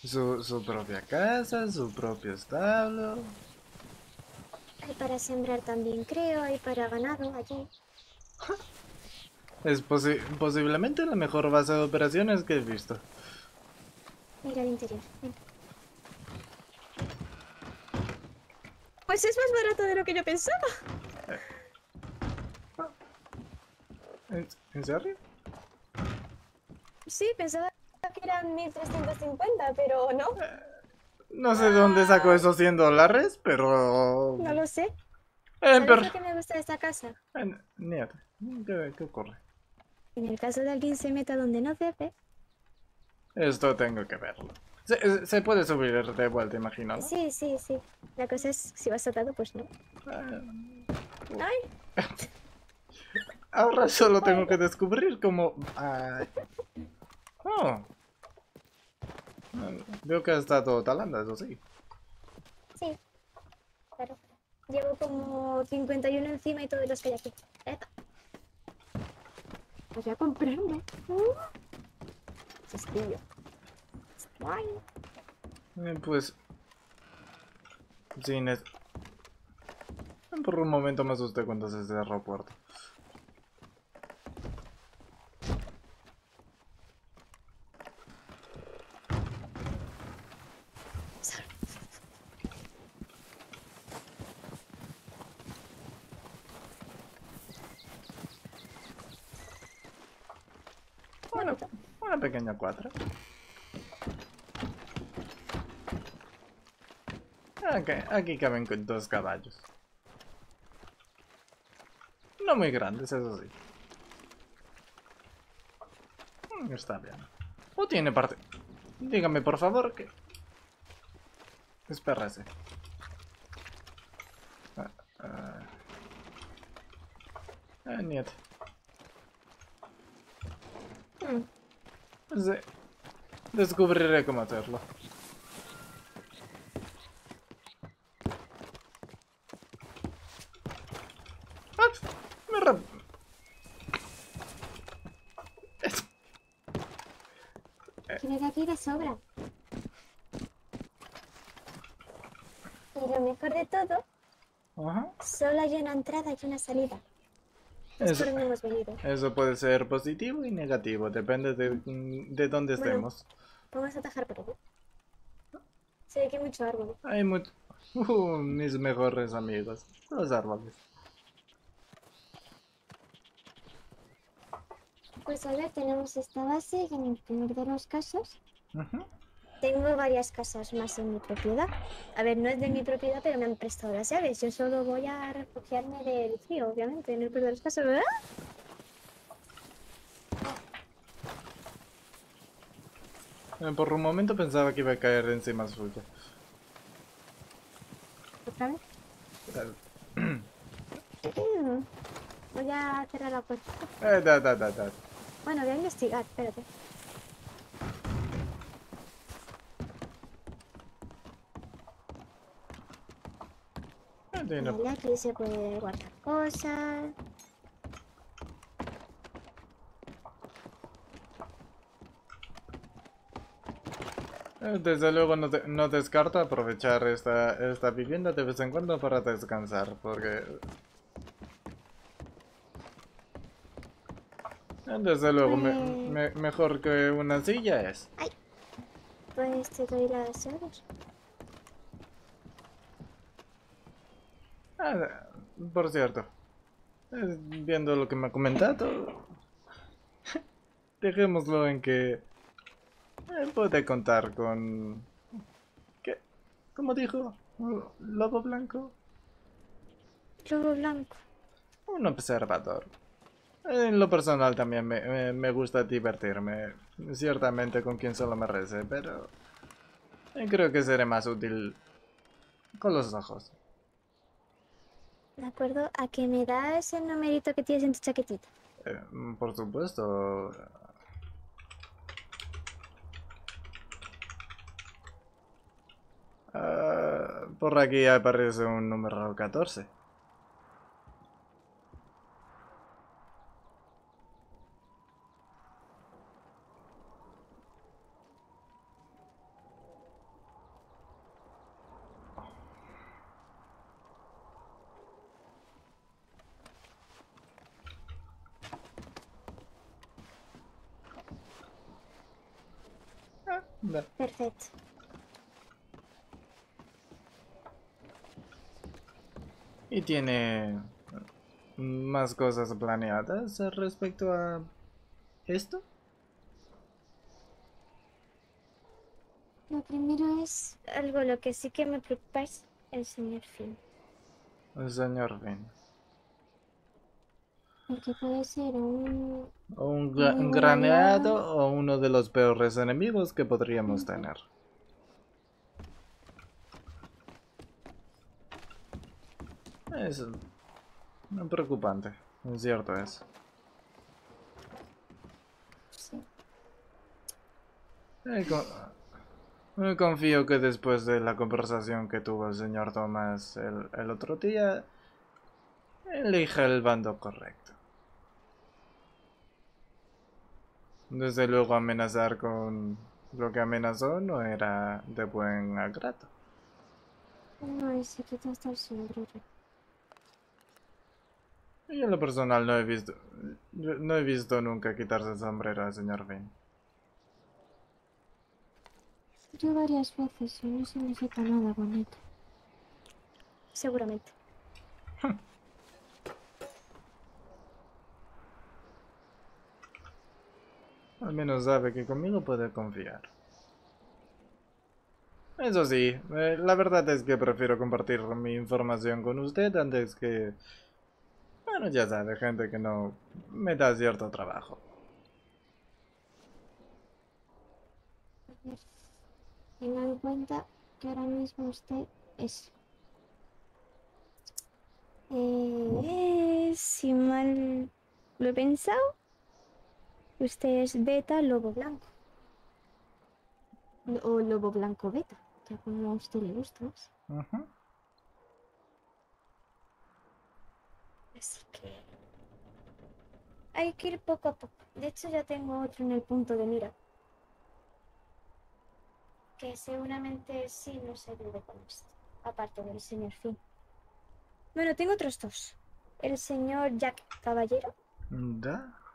Su propia casa, su propio establo. Hay para sembrar también, creo, hay para ganado allí. Es posiblemente la mejor base de operaciones que he visto. Mira el interior, venga. Pues es más barato de lo que yo pensaba. ¿En serio? Sí, pensaba que eran 1350, pero no. No sé de dónde sacó Ah, esos $100, pero... no lo sé. ¿Sabes pero... lo que me gusta de esta casa? Niet, ¿qué ocurre? En el caso de alguien se meta donde no debe. Esto tengo que verlo. Se puede subir de vuelta, imagino, ¿no? Sí, sí, sí. La cosa es, si vas atado, pues no. ¡Ay! Ahora solo tengo que Bueno, descubrir cómo... oh, veo que está todo talanda, eso sí. sí, claro. Llevo como 51 encima y todos los que hay aquí. Epa, pues voy a comprarme. Cestillo. Ay, Pues, sí, por un momento me asusté cuando se cerró el puerto. sal. Bueno, Bonito. una pequeña cuadra. Aquí caben con 2 caballos. No muy grandes, eso sí. Está bien. ¿O tiene parte? Dígame, por favor, que... Espérese. Ah, ah, niet. Mm. Sí, descubriré cómo hacerlo. Ah, me re- Tiene de aquí de sobra. Y lo mejor de todo, Ajá. solo hay una entrada y una salida. Es Eso, por donde hemos venido. eso puede ser positivo y negativo, depende de dónde Bueno, estemos. vamos a atajar por aquí. Se ve que hay mucho árbol. Hay mucho... mis mejores amigos, los árboles. Pues a ver, tenemos esta base y en el peor de los casos, Ujú. tengo varias casas más en mi propiedad. A ver, no es de mi propiedad, pero me han prestado las llaves. Yo solo voy a refugiarme del frío, obviamente, en el peor de los casos, ¿verdad? Por un momento pensaba que iba a caer encima suyo. Otra vez. Eh, Voy a cerrar la puerta. da. Bueno, voy a investigar, espérate. Tiene- Vale, aquí se puede guardar cosas. Desde luego no descarto aprovechar esta vivienda de vez en cuando para descansar, porque desde luego Pues... mejor que una silla es. Ay, pues te doy las llaves. Ah, por cierto, viendo lo que me ha comentado, dejémoslo en que puede contar con... ¿Qué? ¿Cómo dijo? ¿Lobo blanco? Lobo blanco. Un observador. En lo personal también me gusta divertirme, ciertamente con quien solo me rece, pero creo que seré más útil con los ojos. De acuerdo a que me das el numerito que tienes en tu chaquetita. Por supuesto. Por aquí aparece un número 14. Da. Perfecto. ¿Y tiene más cosas planeadas respecto a esto? Lo primero es algo lo que sí que me preocupa es el señor Finn. Señor Vin. Porque puede ser un O muy un buen gran aliado aliado. o uno de los peores enemigos que podríamos Ujú. tener. Es preocupante, es cierto es. Sí. Eh, con- Confío que después de la conversación que tuvo el señor Thomas el otro día, elija el bando correcto. Desde luego amenazar con lo que amenazó no era de buen agrado. No, y se quita hasta el sombrero. Y en lo personal no he visto nunca quitarse el sombrero al señor Vin. Yo varias veces y no significa nada bonito. Seguramente. Al menos sabe que conmigo puede confiar. Eso sí, la verdad es que prefiero compartir mi información con usted antes que... Bueno, ya sabe, gente que no me da cierto trabajo. A ver, tenga en cuenta que ahora mismo usted es... si mal lo he pensado, usted es beta lobo blanco. O lobo blanco beta, que como a usted le gusta más. Ujú. Así que hay que ir poco a poco. De hecho, ya tengo otro en el punto de mira. Que seguramente sí nos ayude con esto. Aparte del señor Finn. Bueno, tengo otros dos. El señor Jack Caballero, Da,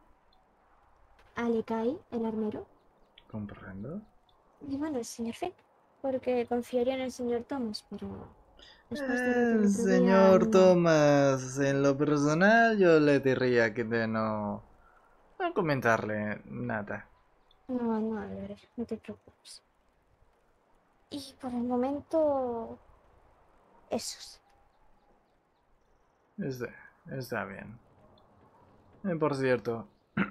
Alekai, el armero, comprendo. y bueno, el señor Finn. Porque confiaría en el señor Thomas, pero después de lo del otro día, Señor no. Thomas, en lo personal yo le diría que de no comentarle nada. No, no, a ver, no te preocupes. Y por el momento, esos. Está, está bien. Por cierto,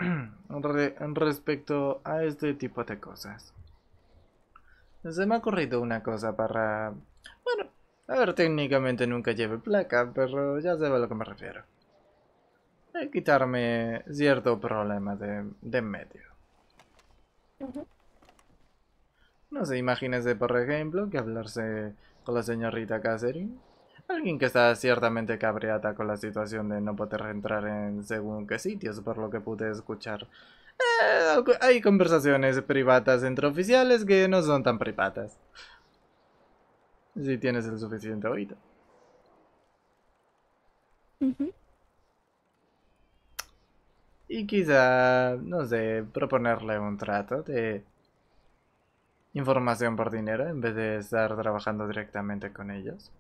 respecto a este tipo de cosas, se me ha ocurrido una cosa para... Bueno, a ver, técnicamente nunca lleve placa, pero ya sabe a lo que me refiero. Quitarme cierto problema de en medio. Ujú. No sé, imagínese por ejemplo que hablarse con la señorita Catherine. Alguien que está ciertamente cabreada con la situación de no poder entrar en según qué sitios, por lo que pude escuchar. Hay conversaciones privadas entre oficiales que no son tan privadas. Si tienes el suficiente oído. Ujú. Y quizá, no sé, proponerle un trato de información por dinero en vez de estar trabajando directamente con ellos.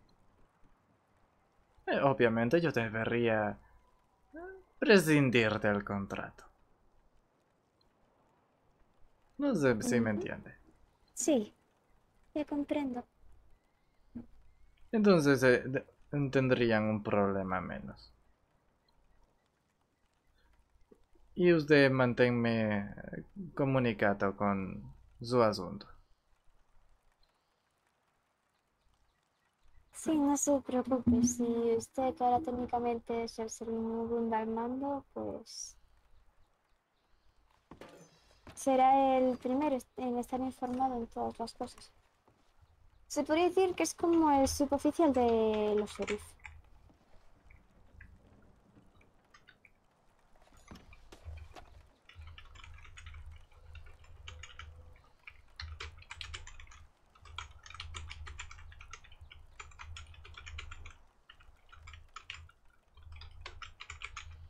Obviamente yo debería prescindir del contrato. No sé si me Ujú. entiende. Sí, ya comprendo. Entonces tendrían un problema menos. Y usted manténme comunicado con su asunto. Sí, no se preocupe. Si usted que ahora técnicamente es el segundo al mando, pues será el primero en estar informado en todas las cosas. Se podría decir que es como el suboficial de los sheriff.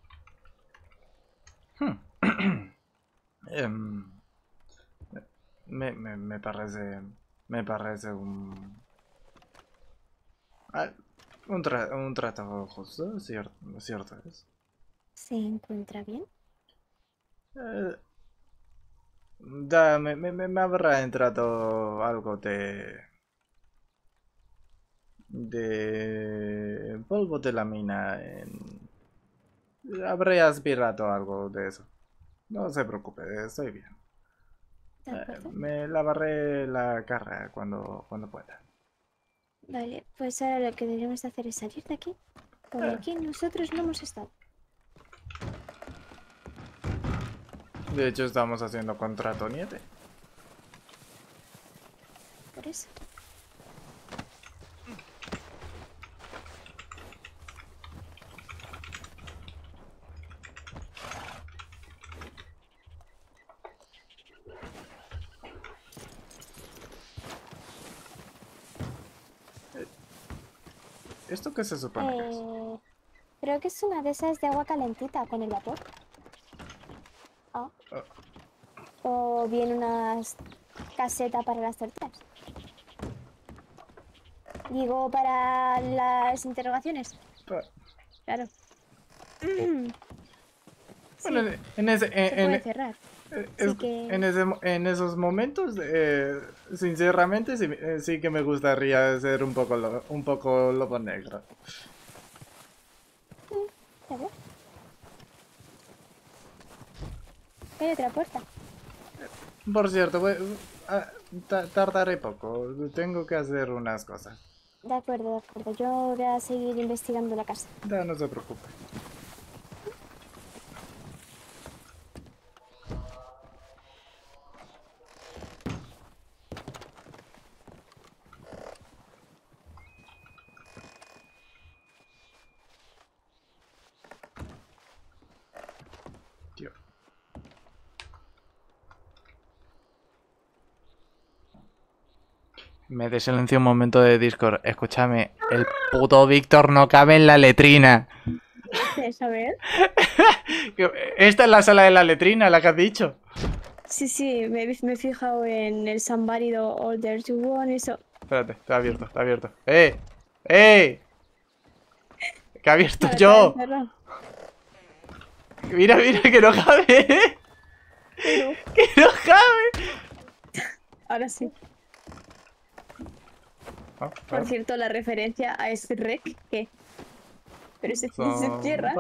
Em, me parece... Me parece ah, un trato justo, cierto es. ¿Se encuentra bien? Eh, me habrá entrado algo de polvo de la mina habré aspirado algo de eso. No se preocupe, estoy bien. ¿De acuerdo? Me lavaré la cara cuando pueda. Vale, pues ahora lo que deberíamos hacer es salir de aquí. Porque Eh, aquí nosotros no hemos estado. de hecho, estamos haciendo contrato nieve. Por eso. ¿Esto qué se supone que es? Creo que es una de esas de agua calentita con el vapor. Ah. Ah, O bien una caseta para las tortillas. Digo, para las interrogaciones. ah. Claro. Bueno, Sí, se puede cerrar. es- Así que... en esos momentos, sinceramente, sí, sí que me gustaría ser un poco lobo negro. A ver. Hay otra puerta. Por cierto, ah, tardaré poco. Tengo que hacer unas cosas. De acuerdo, de acuerdo. Yo voy a seguir investigando la casa. Ya, no se preocupe. Tío. Me desilencio un momento de Discord. Escúchame, el puto Víctor no cabe en la letrina. ¿Quieres saber? Esta es la sala de la letrina, la que has dicho. Sí, sí, me he fijado en el somebody order to one, eso. Espérate, está abierto, está abierto. ¡Eh! ¡Eh! Que he abierto Vale, está yo. encerrado. Mira, mira, que no cabe. Pero, Que no cabe. ahora sí. Ah, Por ah. cierto, la referencia a Shrek, ¿qué? Pero se cierra.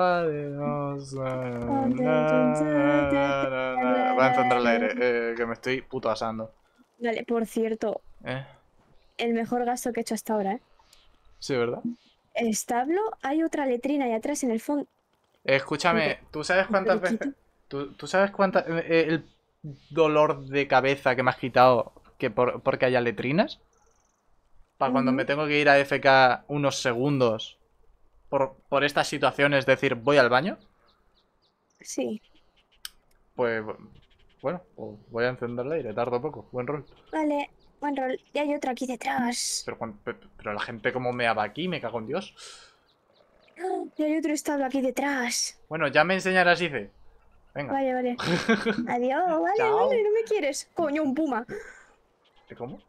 Voy a encender el aire, que me estoy puto asando. Vale, por cierto, ¿Eh? el mejor gasto que he hecho hasta ahora, ¿eh? Sí, ¿verdad? El establo, hay otra letrina ahí atrás en el fondo. Escúchame, ¿tú sabes cuántas veces... Periquito. ¿Tú sabes cuántas... el dolor de cabeza que me has quitado porque haya letrinas? Para cuando me Ujú. tengo que ir a FK unos segundos por estas situaciones, decir, voy al baño, Sí. pues bueno, pues voy a encender el aire, tardo poco, buen rol. Vale, buen rol. Y hay otro aquí detrás. Pero la gente como me va aquí, me cago en Dios. Y hay otro establo aquí detrás. Bueno, ya me enseñarás, dice. Venga. Vale, vale. Adiós, vale, Chao. vale, no me quieres. Coño, un puma. ¿Te como?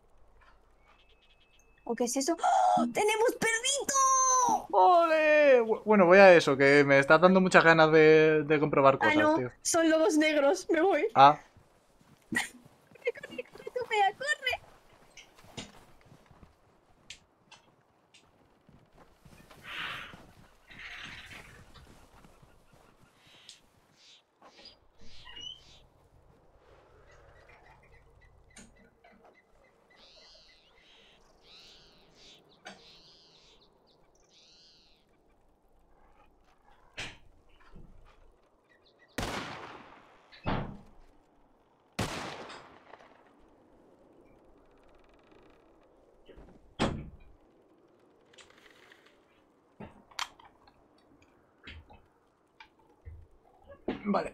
¿O qué es eso? ¡Oh! ¡Tenemos perrito! ¡Ole! Bueno, voy a eso, que me está dando muchas ganas de comprobar Ah, cosas, no, tío. son lobos negros. Me voy. Ah, Corre, corre, corre, tú, Bea, corre. vale.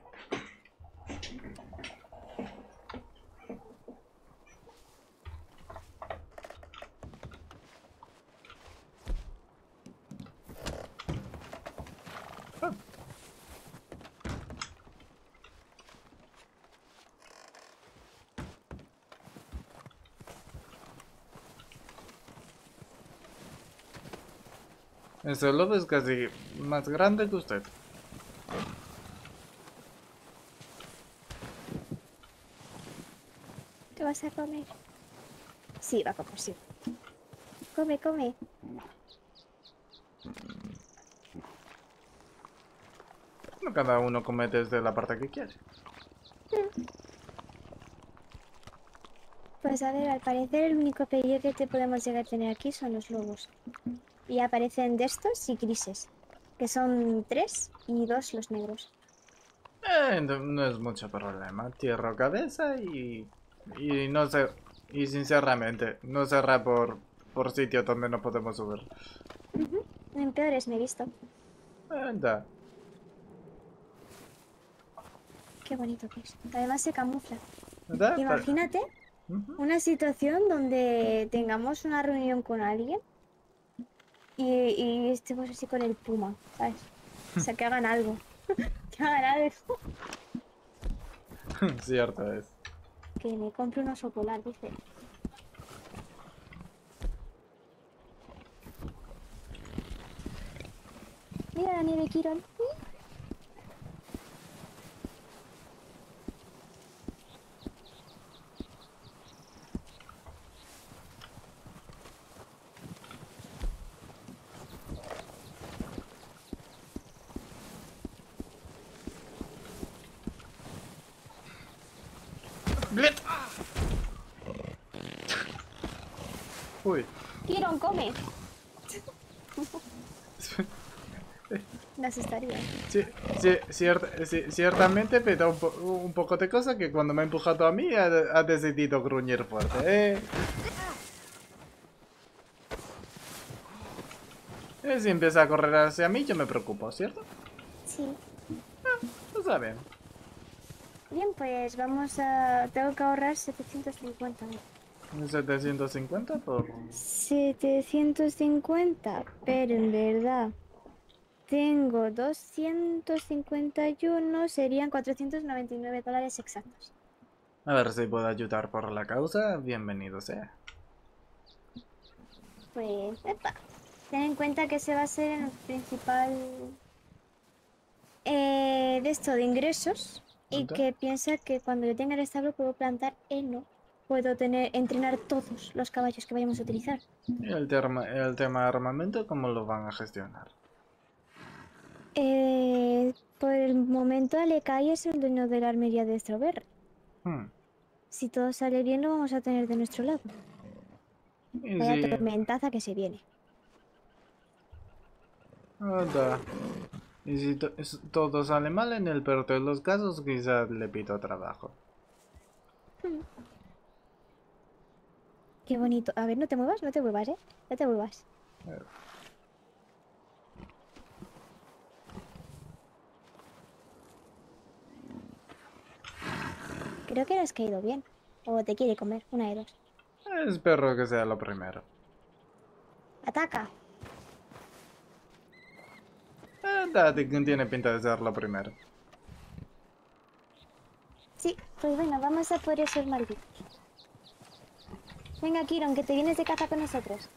Ese lobo es casi más grande que usted. ¿Te vas a comer? Sí, va a comer, sí. Come, come. No, cada uno come desde la parte que quiere. Pues a ver, al parecer el único peligro que te podemos llegar a tener aquí son los lobos. Y aparecen de estos y grises, que son 3 y 2 los negros. No es mucho problema. Tierra cabeza y no sé. Y sinceramente, no cerra por sitio donde no podemos subir. En peores me he visto. Anda. Qué bonito que es. Además se camufla. ¿Verdad? Imagínate Ujú. una situación donde tengamos una reunión con alguien y estemos así con el puma, ¿sabes? O sea, que hagan algo. Que hagan algo. Cierto es. Que me compre un oso polar, dice. Mira la nieve, Kiron. ¡Blit! Uy. Kiron, come. Me asustaría. Sí, sí, ciertamente me da un poco de cosa que cuando me ha empujado a mí ha decidido gruñir fuerte. Si empieza a correr hacia mí, yo me preocupo, ¿cierto? Sí. Lo saben. Bien, pues vamos a... Tengo que ahorrar 750. 750 por... 750, pero en verdad tengo 251, serían $499 exactos. A ver si puedo ayudar por la causa, bienvenido sea. Pues, epa. Ten en cuenta que ese va a ser el principal de esto de ingresos y ¿Anda? que piensa que cuando yo tenga el establo puedo plantar heno, puedo entrenar todos los caballos que vayamos a utilizar. ¿Y el tema armamento, cómo lo van a gestionar? Por el momento Alekai es el dueño de la armería de Strober. Hmm. Si todo sale bien lo vamos a tener de nuestro lado. ¿Y Vaya si... tormentaza que se viene. Anda. ¿Y si todo sale mal en el peor de los casos, quizás le pido trabajo? Qué bonito. A ver, no te muevas, no te muevas, ¿eh? No te muevas. Creo que le has caído bien. O te quiere comer, una de dos. Espero que sea lo primero. ¡Ataca! Tiene pinta de ser lo primero. Sí, pues bueno, vamos a por esos malditos. Venga, Kiron, que te vienes de caza con nosotros.